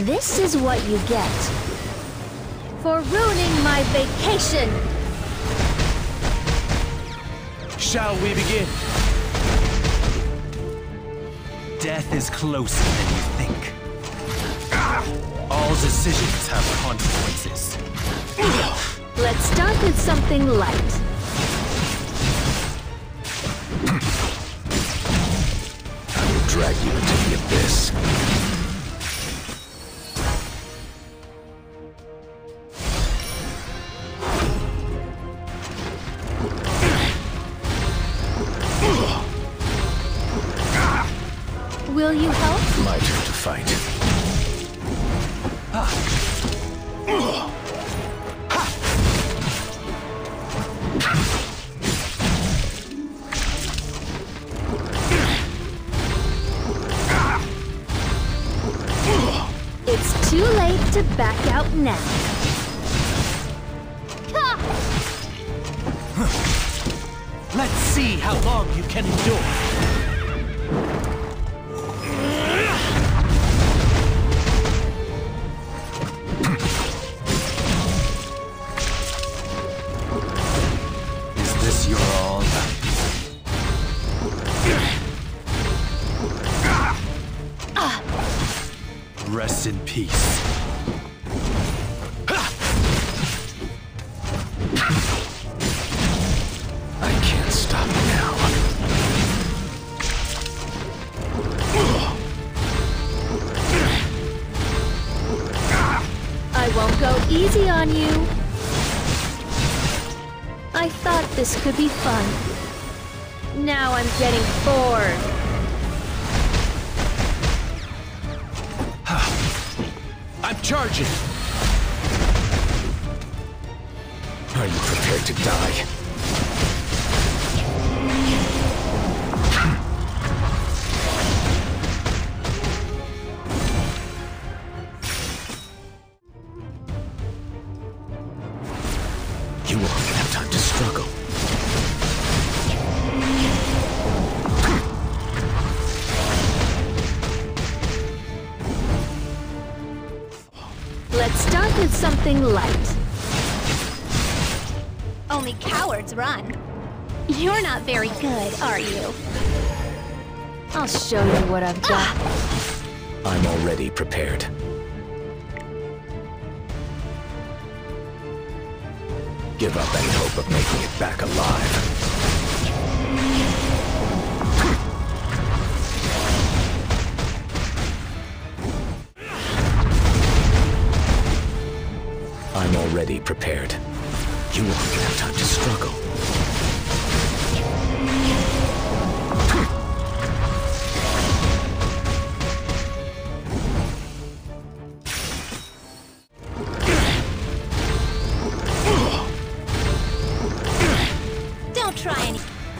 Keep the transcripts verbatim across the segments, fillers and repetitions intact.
This is what you get for ruining my vacation! Shall we begin? Death is closer than you think. All decisions have consequences. Let's start with something light. I will drag you into the abyss. Will you help? My turn to fight. It's too late to back out now. Let's see how long you can endure. Rest in peace. I can't stop now. I won't go easy on you. I thought this could be fun. Now I'm getting bored. I'm charging! Are you prepared to die? You won't even have time to struggle. Let's start with something light. Only cowards run. You're not very good, are you? I'll show you what I've got. I'm already prepared. Give up any hope of making it back alive. I'm already prepared. You won't even have time to struggle. Don't try any.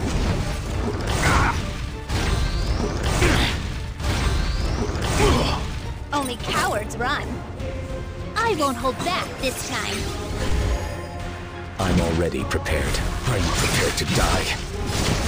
Only cowards run. I won't hold back this time. I'm already prepared. Are you prepared to die?